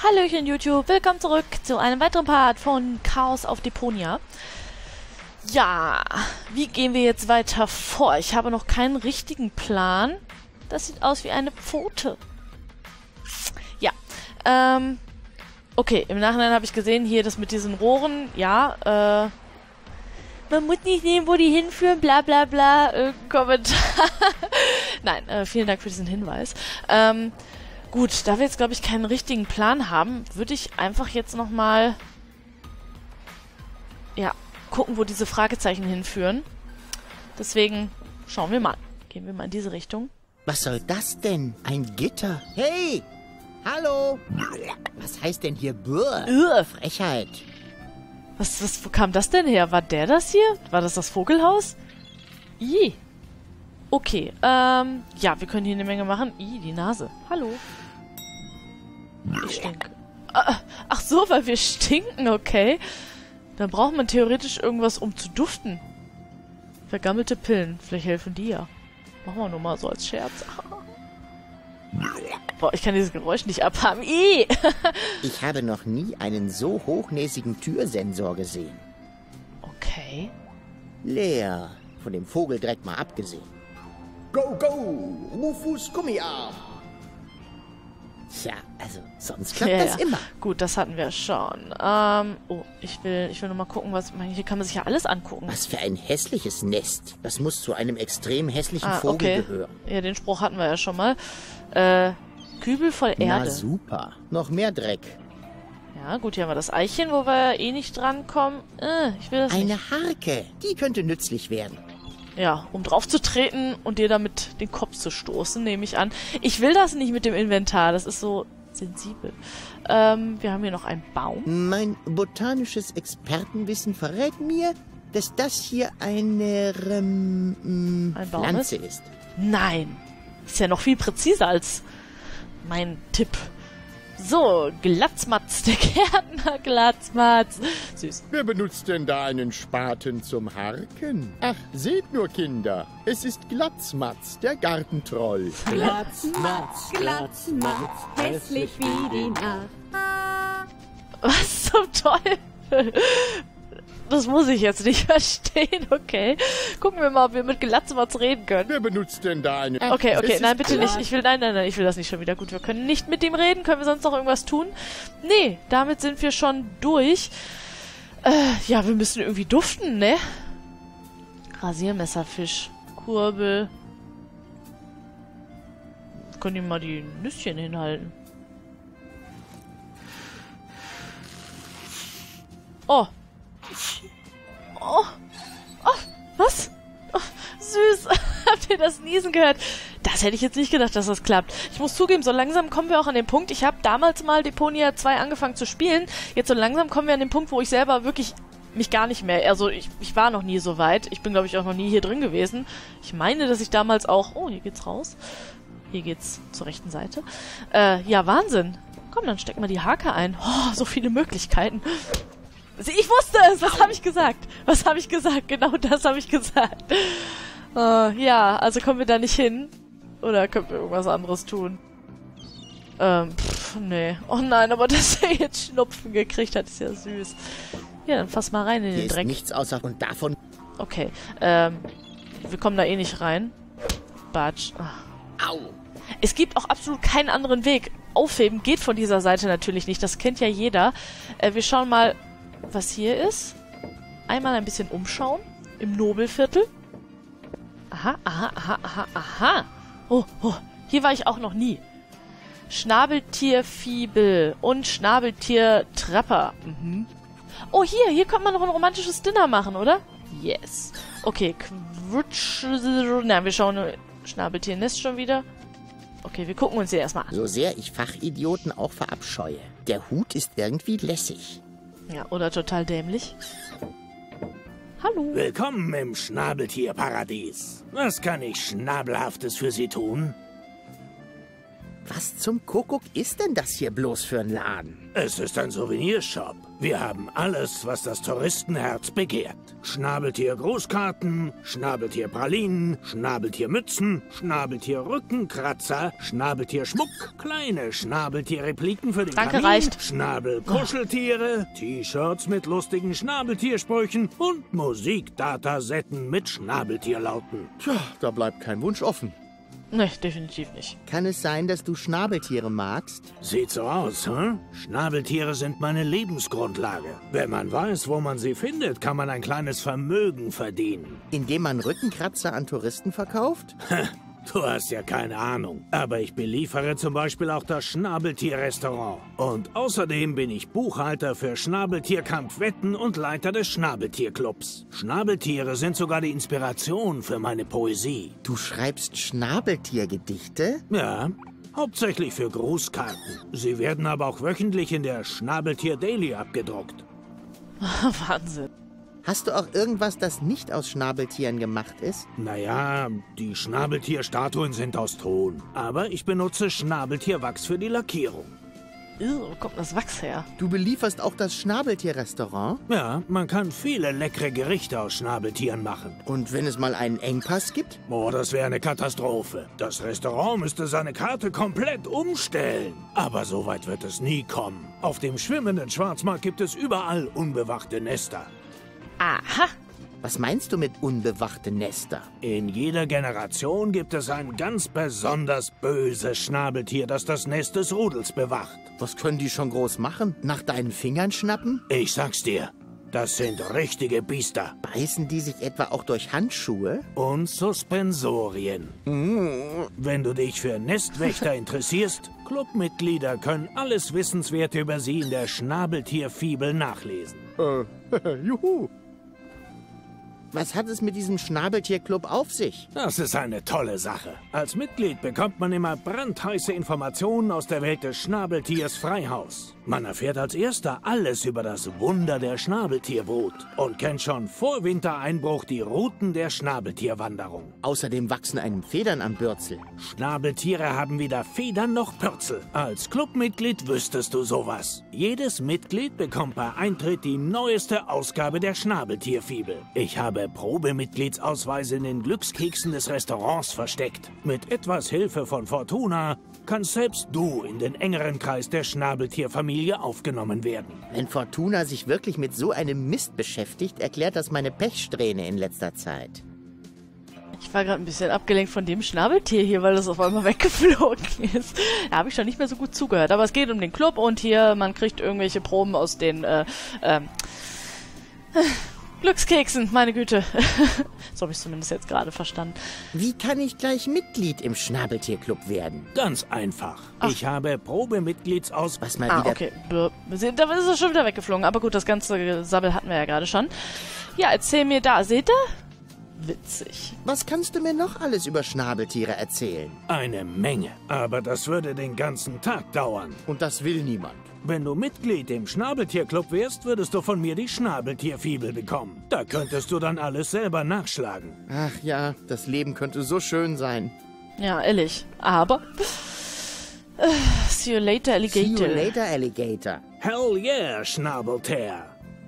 Hallöchen YouTube, willkommen zurück zu einem weiteren Part von Chaos auf Deponia. Ja, wie gehen wir jetzt weiter vor? Ich habe noch keinen richtigen Plan. Das sieht aus wie eine Pfote. Ja, okay, im Nachhinein habe ich gesehen, hier das mit diesen Rohren, ja, man muss nicht sehen, wo die hinführen, bla bla bla, Kommentar. Nein, vielen Dank für diesen Hinweis. Gut, da wir jetzt, glaube ich, keinen richtigen Plan haben, würde ich einfach jetzt nochmal, ja, gucken, wo diese Fragezeichen hinführen. Deswegen schauen wir mal. Gehen wir mal in diese Richtung. Was soll das denn? Ein Gitter? Hey! Hallo! Was heißt denn hier Brr? Frechheit. Wo kam das denn her? War der das hier? War das das Vogelhaus? Ih. Okay, ja, wir können hier eine Menge machen. Ih, die Nase. Hallo. Ich stinke. Ach so, weil wir stinken, okay. Dann braucht man theoretisch irgendwas, um zu duften. Vergammelte Pillen. Vielleicht helfen die ja. Machen wir nur mal so als Scherz. Boah, ich kann dieses Geräusch nicht abhaben. Ih. Ich habe noch nie einen so hochnäsigen Türsensor gesehen. Okay. Leer. Von dem Vogeldreck mal abgesehen. Go, go! Rufus Gummiarm! Tja, also sonst klappt das immer. Gut, das hatten wir schon. Oh, ich will nur mal gucken, was... Hier kann man sich ja alles angucken. Was für ein hässliches Nest. Das muss zu einem extrem hässlichen Vogel gehören. Ja, den Spruch hatten wir ja schon mal. Kübel voll Erde. Na super. Noch mehr Dreck. Ja, gut, hier haben wir das Eichchen, wo wir eh nicht drankommen. Ich will das nicht. Eine Harke. Die könnte nützlich werden. Ja, um drauf zu treten und dir damit den Kopf zu stoßen, nehme ich an. Ich will das nicht mit dem Inventar, das ist so sensibel. Wir haben hier noch einen Baum. Mein botanisches Expertenwissen verrät mir, dass das hier eine Pflanze ist. Nein, ist ja noch viel präziser als mein Tipp. So, Glatzmatz, der Gärtner Glatzmatz. Süß. Wer benutzt denn da einen Spaten zum Harken? Ach, seht nur, Kinder. Es ist Glatzmatz, der Gartentroll. Glatzmatz, Glatzmatz, hässlich wie die Nacht. Was zum Teufel? Das muss ich jetzt nicht verstehen, okay. Gucken wir mal, ob wir mit Glatzmatz reden können. Wer benutzt denn da einen... Okay, nein, bitte nicht. Nein, ich will das nicht schon wieder. Gut, wir können nicht mit dem reden. Können wir sonst noch irgendwas tun? Nee, damit sind wir schon durch. Ja, wir müssen irgendwie duften, ne? Rasiermesserfisch. Kurbel. Können die mal die Nüsschen hinhalten? Oh. Oh, was? Oh, süß. Habt ihr das Niesen gehört? Das hätte ich jetzt nicht gedacht, dass das klappt. Ich muss zugeben, so langsam kommen wir auch an den Punkt. Ich habe damals mal Deponia 2 angefangen zu spielen. Jetzt so langsam kommen wir an den Punkt, wo ich selber wirklich mich gar nicht mehr... Also ich war noch nie so weit. Ich bin, glaube ich, auch noch nie hier drin gewesen. Ich meine, dass ich damals auch... Oh, hier geht's raus. Hier geht's zur rechten Seite. Ja, Wahnsinn. Komm, dann stecken wir die Harke ein. Oh, so viele Möglichkeiten. Ich wusste es! Was habe ich gesagt? Was habe ich gesagt? Genau das habe ich gesagt. Ja, also kommen wir da nicht hin. Oder können wir irgendwas anderes tun? Nee. Oh nein, aber dass er jetzt Schnupfen gekriegt hat, ist ja süß. Ja, dann fass mal rein in den Dreck. Hier ist nichts außer... Und davon... Okay, wir kommen da eh nicht rein. Batsch. Au! Es gibt auch absolut keinen anderen Weg. Aufheben geht von dieser Seite natürlich nicht. Das kennt ja jeder. Wir schauen mal... was hier ist. Einmal ein bisschen umschauen. Im Nobelviertel. Aha. Oh, hier war ich auch noch nie. Schnabeltierfiebel und Schnabeltiertrapper. Mhm. Oh, hier könnte man noch ein romantisches Dinner machen, oder? Yes. Okay, na, wir schauen Schnabeltiernest schon wieder. Okay, wir gucken uns hier erstmal an. So sehr ich Fachidioten auch verabscheue. Der Hut ist irgendwie lässig. Ja, oder total dämlich. Hallo. Willkommen im Schnabeltierparadies. Was kann ich Schnabelhaftes für Sie tun? Was zum Kuckuck ist denn das hier bloß für ein Laden? Es ist ein Souvenirshop. Wir haben alles, was das Touristenherz begehrt. Schnabeltier-Grußkarten, Schnabeltier-Pralinen, Schnabeltier-Mützen, Schnabeltier-Rückenkratzer, Schnabeltier-Schmuck, kleine Schnabeltier-Repliken für den Kamin, reicht. Schnabel-Kuscheltiere, T-Shirts mit lustigen Schnabeltiersprüchen und Musikdatasetten mit Schnabeltierlauten. Tja, da bleibt kein Wunsch offen. Nee, definitiv nicht. Kann es sein, dass du Schnabeltiere magst? Sieht so aus, hm? Schnabeltiere sind meine Lebensgrundlage. Wenn man weiß, wo man sie findet, kann man ein kleines Vermögen verdienen. Indem man Rückenkratzer an Touristen verkauft? Du hast ja keine Ahnung. Aber ich beliefere zum Beispiel auch das Schnabeltier-Restaurant. Und außerdem bin ich Buchhalter für Schnabeltierkampf Wetten und Leiter des Schnabeltierclubs. Schnabeltiere sind sogar die Inspiration für meine Poesie. Du schreibst Schnabeltiergedichte? Ja, hauptsächlich für Grußkarten. Sie werden aber auch wöchentlich in der Schnabeltier Daily abgedruckt. Wahnsinn. Hast du auch irgendwas, das nicht aus Schnabeltieren gemacht ist? Naja, die Schnabeltierstatuen sind aus Ton. Aber ich benutze Schnabeltierwachs für die Lackierung. Wo kommt das Wachs her? Du belieferst auch das Schnabeltierrestaurant? Ja, man kann viele leckere Gerichte aus Schnabeltieren machen. Und wenn es mal einen Engpass gibt? Oh, das wäre eine Katastrophe. Das Restaurant müsste seine Karte komplett umstellen. Aber so weit wird es nie kommen. Auf dem schwimmenden Schwarzmarkt gibt es überall unbewachte Nester. Aha. Was meinst du mit unbewachte Nester? In jeder Generation gibt es ein ganz besonders böses Schnabeltier, das das Nest des Rudels bewacht. Was können die schon groß machen? Nach deinen Fingern schnappen? Ich sag's dir, das sind richtige Biester. Beißen die sich etwa auch durch Handschuhe? Und Suspensorien. Wenn du dich für Nestwächter interessierst, Clubmitglieder können alles Wissenswerte über sie in der Schnabeltierfibel nachlesen. Juhu. Was hat es mit diesem Schnabeltierclub auf sich? Das ist eine tolle Sache. Als Mitglied bekommt man immer brandheiße Informationen aus der Welt des Schnabeltiers Freihaus. Man erfährt als Erster alles über das Wunder der Schnabeltierbrut und kennt schon vor Wintereinbruch die Routen der Schnabeltierwanderung. Außerdem wachsen einem Federn am Bürzel. Schnabeltiere haben weder Federn noch Pürzel. Als Clubmitglied wüsstest du sowas. Jedes Mitglied bekommt bei Eintritt die neueste Ausgabe der Schnabeltierfibel. Ich habe Probemitgliedsausweise in den Glückskeksen des Restaurants versteckt. Mit etwas Hilfe von Fortuna kannst selbst du in den engeren Kreis der Schnabeltierfamilie aufgenommen werden. Wenn Fortuna sich wirklich mit so einem Mist beschäftigt, erklärt das meine Pechsträhne in letzter Zeit. Ich war gerade ein bisschen abgelenkt von dem Schnabeltier hier, weil das auf einmal weggeflogen ist. Da habe ich schon nicht mehr so gut zugehört. Aber es geht um den Club und hier, man kriegt irgendwelche Proben aus den, Glückskeksen, meine Güte. So habe ich es zumindest jetzt gerade verstanden. Wie kann ich gleich Mitglied im Schnabeltierclub werden? Ganz einfach. Ich habe Probemitgliedsausweise. Was mal wieder... Okay. Da ist es schon wieder weggeflogen. Aber gut, das ganze Sabbel hatten wir ja gerade schon. Ja, erzähl mir da. Seht ihr? Witzig. Was kannst du mir noch alles über Schnabeltiere erzählen? Eine Menge. Aber das würde den ganzen Tag dauern. Und das will niemand. Wenn du Mitglied im Schnabeltierclub wärst, würdest du von mir die Schnabeltierfibel bekommen. Da könntest du dann alles selber nachschlagen. Ach ja, das Leben könnte so schön sein. Ja, ehrlich. Aber... see you later, Alligator. See you later, Alligator. Hell yeah, Schnabeltier.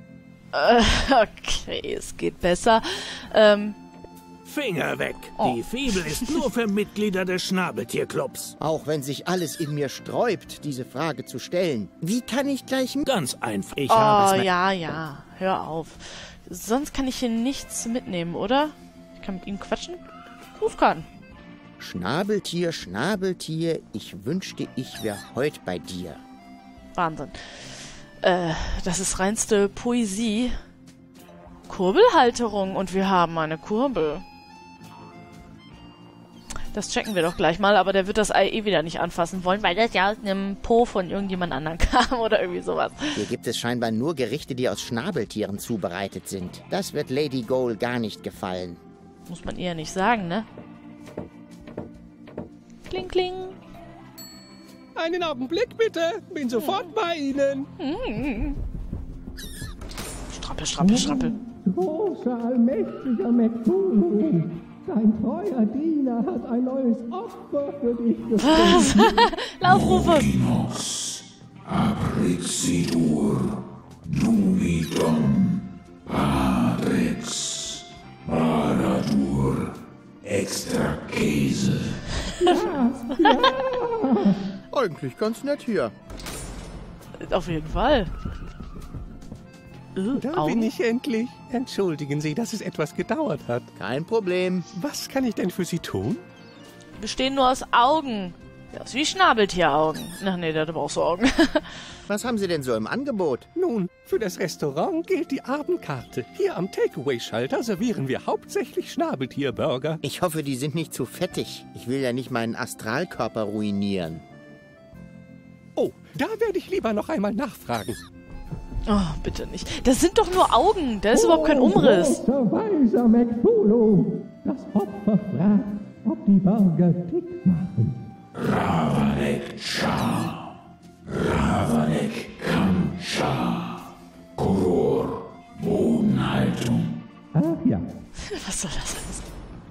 Okay, es geht besser. Finger weg. Oh. Die Fibel ist nur für Mitglieder des Schnabeltierclubs. Auch wenn sich alles in mir sträubt, diese Frage zu stellen. Wie kann ich gleich... Ganz einfach. Ich Oh, habe es ja. Hör auf. Sonst kann ich hier nichts mitnehmen, oder? Ich kann mit ihm quatschen? Rufkarten. Schnabeltier, Schnabeltier, ich wünschte, ich wäre heute bei dir. Wahnsinn. Das ist reinste Poesie. Kurbelhalterung und wir haben eine Kurbel. Das checken wir doch gleich mal, aber der wird das Ei eh wieder nicht anfassen wollen, weil das ja aus einem Po von irgendjemand anderem kam oder irgendwie sowas. Hier gibt es scheinbar nur Gerichte, die aus Schnabeltieren zubereitet sind. Das wird Lady Goal gar nicht gefallen. Muss man ihr nicht sagen, ne? Kling, kling. Einen Augenblick bitte, bin sofort bei Ihnen. Strampel, strampel, strampel. Großer, allmächtiger McDonald. Dein treuer Diener hat ein neues Opfer für dich Was? gefunden. Laufrufe. Abrixidur, Numidon, Padrex, Baradur, Extra Käse. Eigentlich ganz nett hier. Auf jeden Fall. Da bin Augen? ich endlich. Entschuldigen Sie, dass es etwas gedauert hat. Kein Problem. Was kann ich denn für Sie tun? Bestehen nur aus Augen. Ja, aus wie Schnabeltieraugen. Ach nee, der hat aber auch so Augen. Was haben Sie denn so im Angebot? Nun, für das Restaurant gilt die Abendkarte. Hier am Takeaway-Schalter servieren wir hauptsächlich Schnabeltierburger. Ich hoffe, die sind nicht zu fettig. Ich will ja nicht meinen Astralkörper ruinieren. Oh, da werde ich lieber noch einmal nachfragen. Oh, bitte nicht. Das sind doch nur Augen. Da ist überhaupt kein Umriss. Großer weiser McFulu. Das Opfer fragt, ob die Burger dick machen. Ravanek Cha, Ravanek Kamcha, Koror, Bodenhaltung. Ach ja. Was soll das heißen?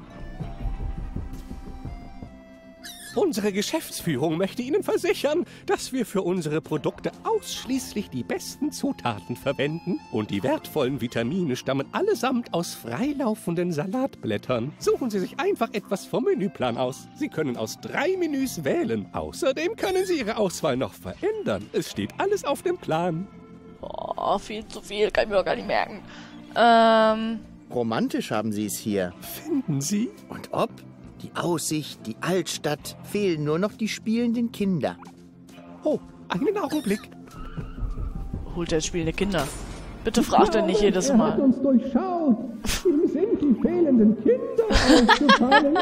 Unsere Geschäftsführung möchte Ihnen versichern, dass wir für unsere Produkte ausschließlich die besten Zutaten verwenden und die wertvollen Vitamine stammen allesamt aus freilaufenden Salatblättern. Suchen Sie sich einfach etwas vom Menüplan aus. Sie können aus 3 Menüs wählen. Außerdem können Sie Ihre Auswahl noch verändern. Es steht alles auf dem Plan. Oh, viel zu viel. Kann ich mir auch gar nicht merken. Romantisch haben Sie es hier. Finden Sie? Und ob? Die Aussicht, die Altstadt, fehlen nur noch die spielenden Kinder. Oh, einen Augenblick. Holt er jetzt spielende Kinder. Bitte fragt er nicht jedes Er hat Mal. uns durchschaut. Ihm sind die fehlenden Kinder aufgefallen.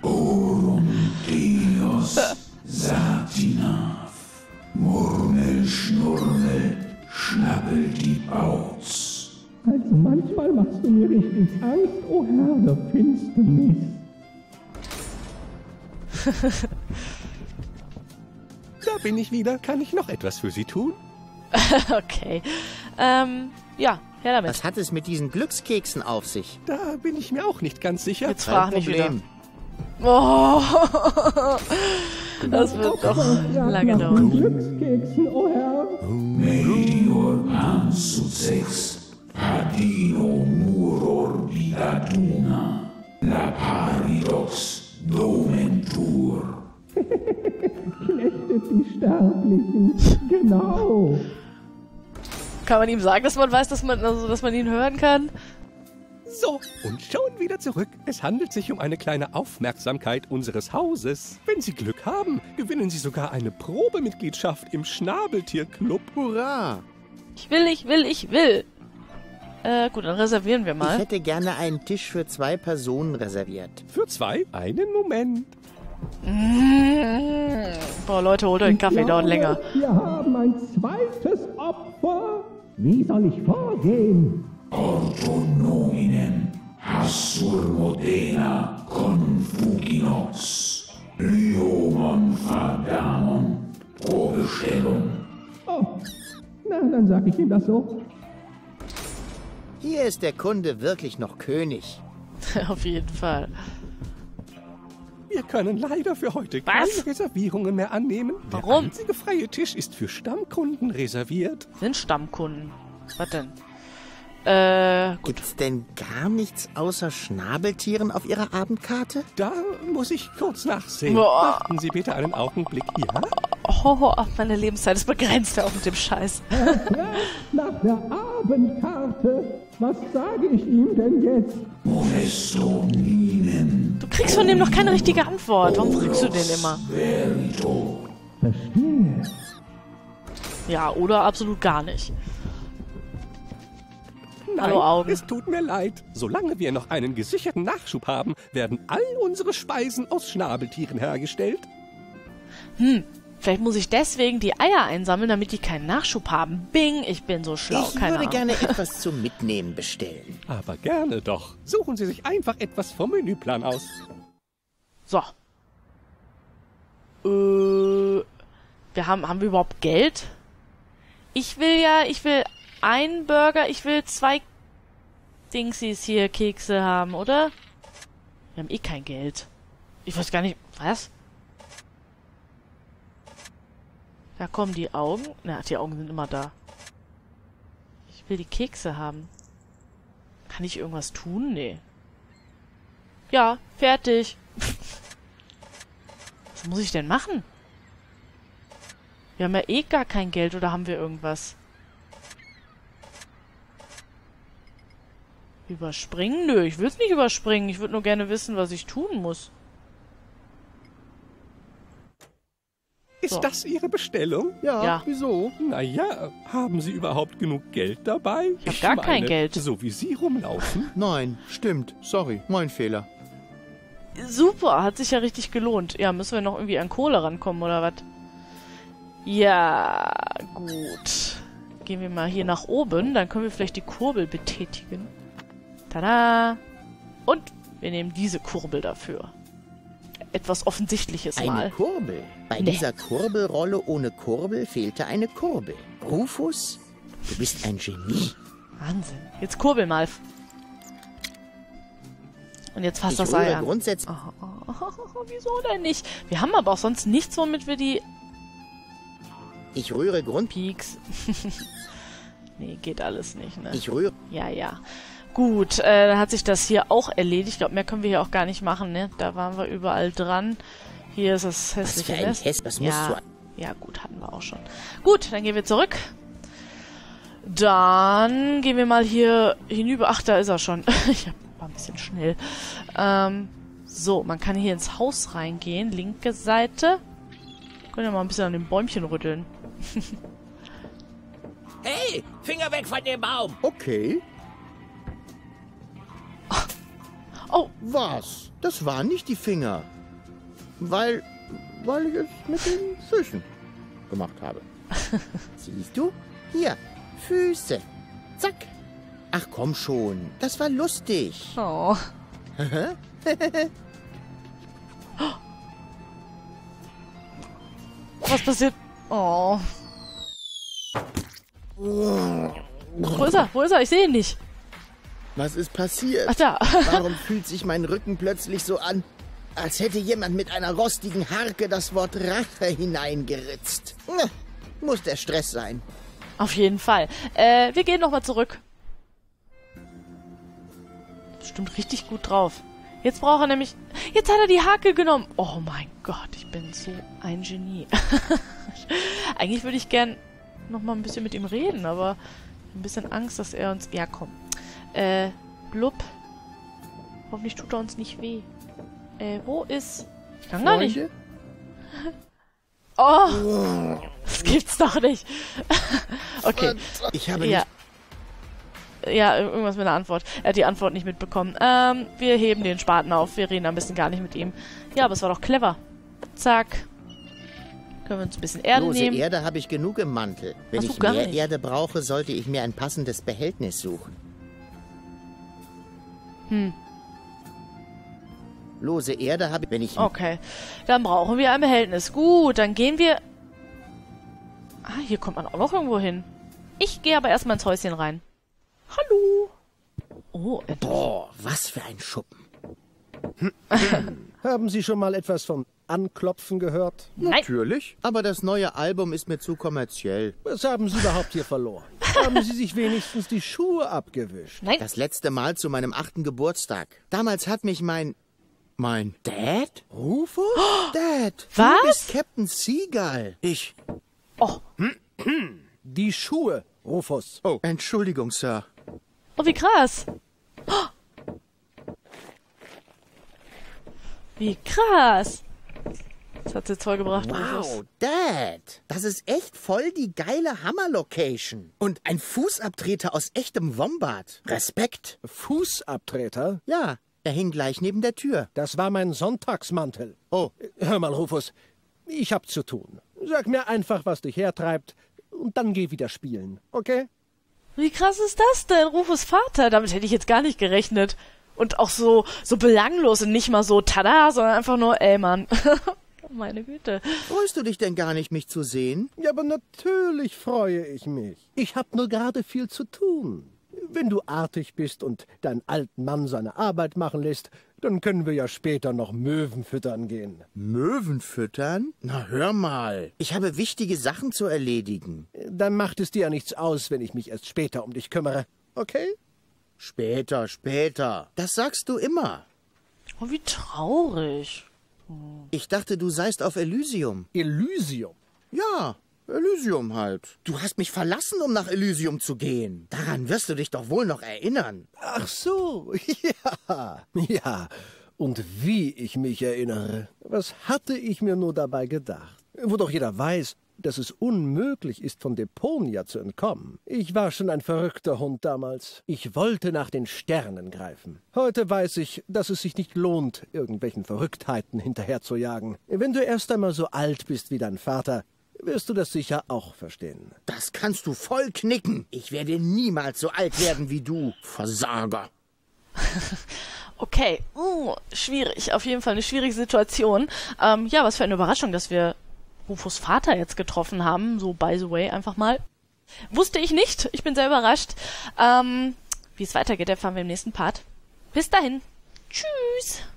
Dios, Satinaf, Murmel, Schnurmel, Schnabbel die Bautz. Also manchmal machst du mir richtig Angst, o Herr der Finsternis. Da bin ich wieder. Kann ich noch etwas für Sie tun? Okay. Ja, her damit. Was hat es mit diesen Glückskeksen auf sich? Da bin ich mir auch nicht ganz sicher. Jetzt frag mich wieder. Problem. Oh, das wird doch lange Nach den dauern. Glückskeksen, o Herr. Medior Pansucex, Padino Muror Vidaduna, Laparidox, Domentur. Knechtet die Sterblichen. Genau. Kann man ihm sagen, dass man weiß, dass man ihn hören kann? So, und schon wieder zurück. Es handelt sich um eine kleine Aufmerksamkeit unseres Hauses. Wenn Sie Glück haben, gewinnen Sie sogar eine Probemitgliedschaft im Schnabeltierclub. Hurra! Ich will. Gut, dann reservieren wir Ich mal. hätte gerne einen Tisch für 2 Personen reserviert. Für 2? Einen Moment. Boah, Leute, holt euch einen Kaffee, dauert länger. Wir haben ein zweites Opfer. Wie soll ich vorgehen? Ordo nominem, Hassur Modena, Confuginox, Lyomon Fardamon, Probestellung. Oh, na, dann sag ich ihm das so. Hier ist der Kunde wirklich noch König. Auf jeden Fall. Wir können leider für heute Was? keine Reservierungen mehr annehmen. Warum? Der einzige freie Tisch ist für Stammkunden reserviert. Sind Stammkunden. Was denn? Gut. Gibt's denn gar nichts außer Schnabeltieren auf Ihrer Abendkarte? Da muss ich kurz nachsehen. Boah. Warten Sie bitte einen Augenblick, ja? Oh, meine Lebenszeit ist begrenzt, auch mit dem Scheiß. Nach der Abendkarte. Was sage ich ihm denn jetzt? Monesto Minem, Du kriegst von dem noch keine richtige Antwort. Warum fragst du den immer? Verito. Verstehe. Ja, oder absolut gar nicht. Nein, Hallo, Augen. es tut mir leid. Solange wir noch einen gesicherten Nachschub haben, werden all unsere Speisen aus Schnabeltieren hergestellt. Vielleicht muss ich deswegen die Eier einsammeln, damit die keinen Nachschub haben. Bing, ich bin so schlau. Ich Keine würde Ahnung. gerne etwas zum Mitnehmen bestellen. Aber gerne doch. Suchen Sie sich einfach etwas vom Menüplan aus. So. Haben wir überhaupt Geld? Ich will einen Burger, ich will 2 Dingsies hier, Kekse haben, oder? Wir haben eh kein Geld. Ich weiß gar nicht... Was? Da kommen die Augen. Na, die Augen sind immer da. Ich will die Kekse haben. Kann ich irgendwas tun? Nee. Ja, fertig. Was muss ich denn machen? Wir haben ja eh gar kein Geld, oder haben wir irgendwas? Überspringen? Nö, ich will es nicht überspringen. Ich würde nur gerne wissen, was ich tun muss. Ist das Ihre Bestellung? Ja, wieso? Naja, haben Sie überhaupt genug Geld dabei? Ich hab gar kein Geld. So wie Sie rumlaufen. Nein, stimmt. Sorry, mein Fehler. Super, hat sich ja richtig gelohnt. Ja, müssen wir noch irgendwie an Kohle rankommen, oder was? Ja, gut. Gehen wir mal hier nach oben, dann können wir vielleicht die Kurbel betätigen. Tada! Und wir nehmen diese Kurbel dafür. Etwas Offensichtliches Eine mal. Kurbel. Bei dieser Kurbelrolle ohne Kurbel fehlte eine Kurbel. Rufus, du bist ein Genie. Wahnsinn. Jetzt kurbel mal. Und jetzt fasst Ich das Ei rühre an. grundsätzlich... Wieso denn nicht? Wir haben aber auch sonst nichts, womit wir die... Ich rühre Pieks. Nee, geht alles nicht, ne? Ich rühre... Ja, ja. Gut, dann hat sich das hier auch erledigt. Ich glaube, mehr können wir hier auch gar nicht machen, ne? Da waren wir überall dran. Hier ist das Was hässliche für ein Nest. Häss... Das musst Ja, du... ja, gut, hatten wir auch schon. Gut, dann gehen wir zurück. Dann gehen wir mal hier hinüber. Ach, da ist er schon. Ich war ein bisschen schnell. So, man kann hier ins Haus reingehen. Linke Seite. Können wir mal ein bisschen an den Bäumchen rütteln. Hey, Finger weg von dem Baum! Okay. Oh, Was? Das waren nicht die Finger. Weil ich es mit den Füßen gemacht habe. Siehst du? Hier, Füße. Zack. Ach komm schon, das war lustig. oh. Was passiert? Oh. Wo ist er? Wo ist er? Ich sehe ihn nicht. Was ist passiert? Ach da. Warum fühlt sich mein Rücken plötzlich so an, als hätte jemand mit einer rostigen Harke das Wort Rache hineingeritzt? Muss der Stress sein. Auf jeden Fall. Wir gehen nochmal zurück. Stimmt richtig gut drauf. Jetzt braucht er nämlich... Jetzt hat er die Hake genommen. Oh mein Gott, ich bin so ein Genie. Eigentlich würde ich gern nochmal ein bisschen mit ihm reden, aber ein bisschen Angst, dass er uns... Ja, komm. Blub. Hoffentlich tut er uns nicht weh. Wo ist... Ich kann gar nicht. Oh! Das gibt's doch nicht. Okay. Ich habe Ja. nicht... Ja, irgendwas mit einer Antwort. Er hat die Antwort nicht mitbekommen. Wir heben den Spaten auf. Wir reden am besten gar nicht mit ihm. Ja, aber es war doch clever. Zack. Können wir uns ein bisschen Erde Lose nehmen. Erde habe ich genug im Mantel. Wenn Hast du ich gar mehr nicht? Erde brauche, sollte ich mir ein passendes Behältnis suchen. Lose Erde habe ich... Wenn ich... Okay. Dann brauchen wir ein Behältnis. Gut, dann gehen wir... Ah, hier kommt man auch noch irgendwo hin. Ich gehe aber erstmal ins Häuschen rein. Hallo. Oh, Boah, was für ein Schuppen. Haben Sie schon mal etwas von Anklopfen gehört? nein. Natürlich. Aber das neue Album ist mir zu kommerziell. Was haben Sie überhaupt hier verloren? Haben Sie sich wenigstens die Schuhe abgewischt? Nein. Das letzte Mal zu meinem 8. Geburtstag. Damals hat mich mein Dad? Rufus? Dad, Was? du bist Captain Seagull. Oh, Die Schuhe, Rufus. Oh, Entschuldigung, Sir. oh, wie krass. Oh. Wie krass. Das hat sie toll gebracht. Rufus. Wow, Dad, das ist echt voll die geile Hammer-Location. Und ein Fußabtreter aus echtem Wombat. Respekt. Fußabtreter? Ja, er hing gleich neben der Tür. Das war mein Sonntagsmantel. Oh, Hör mal, Rufus, ich hab zu tun. Sag mir einfach, was dich hertreibt, und dann geh wieder spielen, okay? Wie krass ist das denn? Rufus Vater? Damit hätte ich jetzt gar nicht gerechnet. Und auch so belanglos und nicht mal so tada, sondern einfach nur, ey Mann. Meine Güte. freust du dich denn gar nicht, mich zu sehen? Ja, aber natürlich freue ich mich. Ich hab nur gerade viel zu tun. Wenn du artig bist und deinen alten Mann seine Arbeit machen lässt, dann können wir ja später noch Möwen füttern gehen. Möwen füttern? Na, hör mal. Ich habe wichtige Sachen zu erledigen. Dann macht es dir ja nichts aus, wenn ich mich erst später um dich kümmere. Okay? Später, später. Das sagst du immer. Oh, wie traurig. Ich dachte, du seist auf Elysium. Elysium? Ja, Elysium halt. Du hast mich verlassen, um nach Elysium zu gehen. Daran wirst du dich doch wohl noch erinnern. Ach so, ja. Ja, und wie ich mich erinnere. Was hatte ich mir nur dabei gedacht? Wo doch jeder weiß, dass es unmöglich ist, von Deponia zu entkommen. Ich war schon ein verrückter Hund damals. Ich wollte nach den Sternen greifen. Heute weiß ich, dass es sich nicht lohnt, irgendwelchen Verrücktheiten hinterherzujagen. Wenn du erst einmal so alt bist wie dein Vater, wirst du das sicher auch verstehen. Das kannst du voll knicken. Ich werde niemals so alt werden wie du, Versager. Okay, schwierig. Auf jeden Fall eine schwierige Situation. Ja, was für eine Überraschung, dass wir Rufus Vater jetzt getroffen haben. So, by the way, einfach mal. Wusste ich nicht. Ich bin sehr überrascht. Wie es weitergeht, erfahren wir im nächsten Part. Bis dahin. Tschüss.